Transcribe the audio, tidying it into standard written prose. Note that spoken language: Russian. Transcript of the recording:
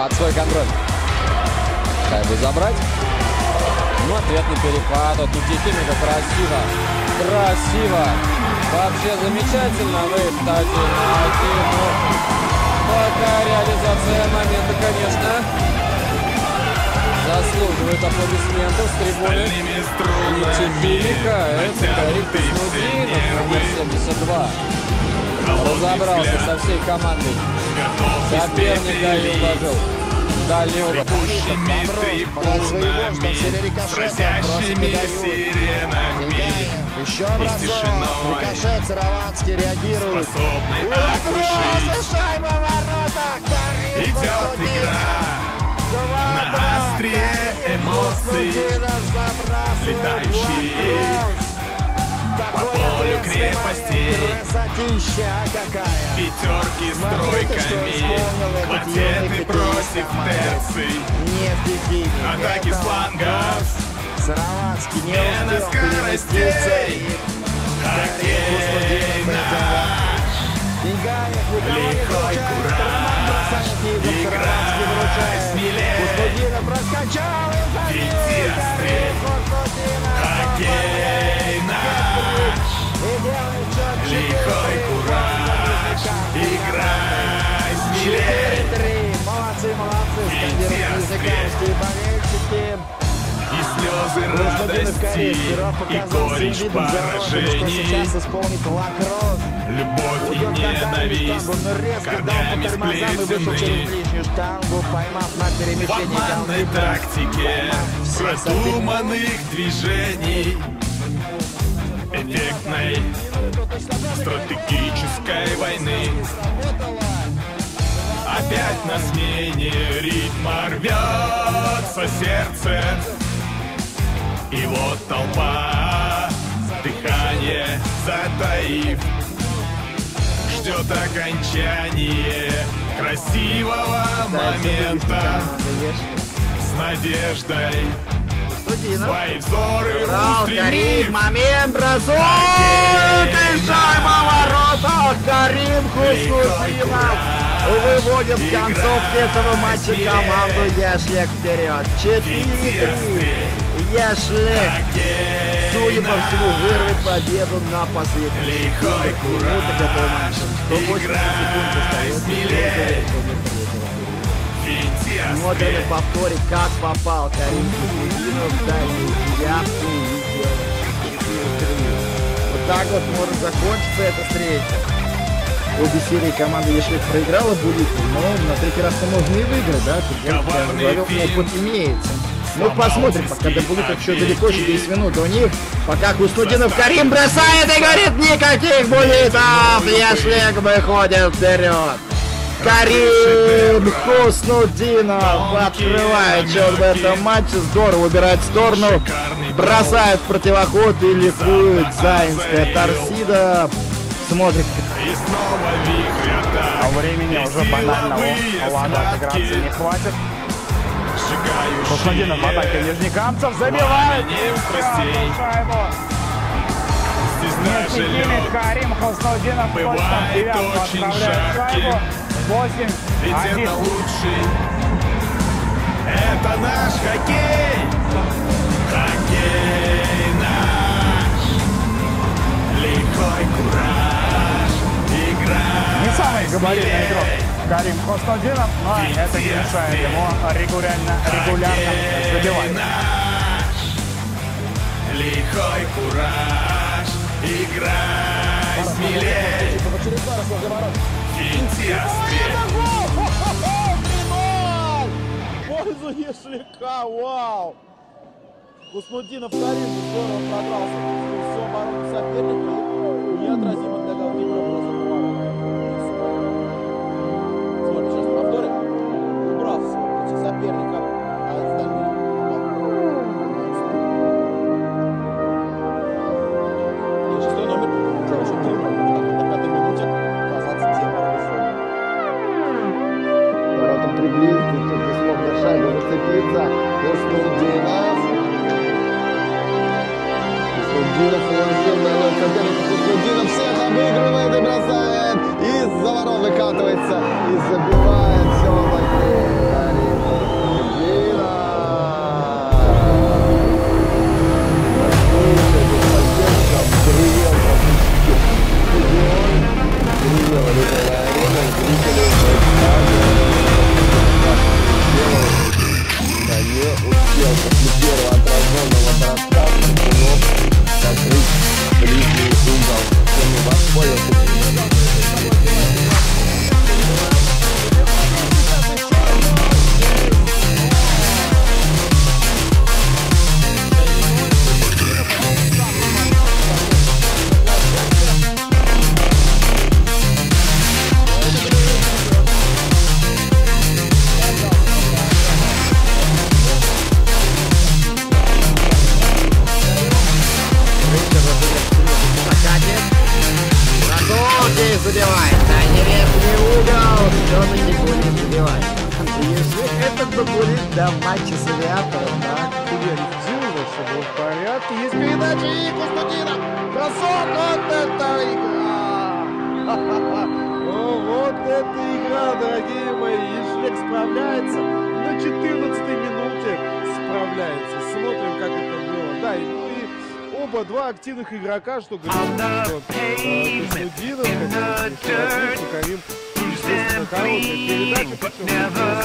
Под свой контроль. Шайбу забрать. Ну, ответный перехват от Никитенко. Красиво. Красиво. Вообще замечательно. Выход 1-1. Пока реализация момента, конечно, заслуживает аплодисментов с трибуны. Никитенко. Это Карим Хуснутдинов, номер 72. Разобрался со всей командой. Соперника и уложил. Дальний угол. Еще разок. Рикошет, Сыроватский реагирует. Шайба в воротах. Идет игра. На острие эмоций. Летающие по полю крепостей. Пятерки с тройками. Квартеты против терций. Атаки с флангов. Сыроватский не на успел скоростей. Хоккей наш. Лихой кураж. Играй смелее. Иди острее. Хоккей наш. Лихой кураж. Играй смелее. Молодцы, скандируют музыканские болельщики. И слезы радости, и горечь поражений, любовь и ненависть, корнями сплетены. В обманной тактике продуманных движений, эффектной стратегической войны. Опять на смене ритма рвется сердце. И вот толпа, дыхание затаив, ждет окончание красивого момента. С надеждой свои взоры устремив. Момент, бросок и шайба в воротах. Карим Хуснутдинов выводит в концовке этого матча команду Яшлек вперед. 4-3. Яшлек, судя по всему, вырвет победу на последних минутах этого матча. 180 секунд остается. Смотрим в повторе, как попал Карим Хуснутдинов в дальнюю девятку и сделал 4-3. Вот так вот может закончиться эта встреча. Обе серии команда Яшлек проиграла Булиту, но на третий раз можно и выиграть, да? Тут опыт имеется. Ну посмотрим, пока до Булитов еще далеко, еще 10 минут у них. Пока Хуснутдинов Карим бросает и говорит, никаких Булитов! Яшлек выходит вперед. Карим Хуснутдинов открывает счет в этом матче. Здорово убирает в сторону. Бросает в противоход и ликует Заинская торсида. Смотрит. А времени уже банального лада отыграться не хватит. Хуснутдинов в атаке Нижнекамцев забивает шайбу. Никитенко, Карим Хуснутдинов в девятку отправляет шайбу. 8-1. Это наш хоккей. Хоккей наш. Лихой кураж. Играй. Не самый габаритный игрок Карим Хуснутдинов, но это не мешает ему регулярно забивать. Лихой кураж. Играй смелее. Финти острее. Пользу Яшлека, вау! Хуснутдинов Карим здорово продрался. Все оборону соперника. Неотразимо для голкипера было забывание. Смотри, сейчас повторим. Убрал соперника. А остальные. И шестой номер. Очень трудно. На пятой минуте казаться тем организованным. Воротом приблизился, тут не смог до шайбы выцепиться. Хуснутдинов. Хуснутдинов уложил на ноль соперника. Хуснутдинов всех обыгрывает и бросает. Из-за ворот выкатывается и забивает все. покурить до матча с авиатором, да? Фидель, все было в порядке. Есть передача и Кустудинов. Бросок, вот это игра! О, вот эта игра, дорогие мои. Ижлек справляется. На 14-й минуте справляется. Смотрим, как это было. Да, и оба два активных игрока, что говорит, что Кустудинов, Карим, естественно, хорошая передача, причем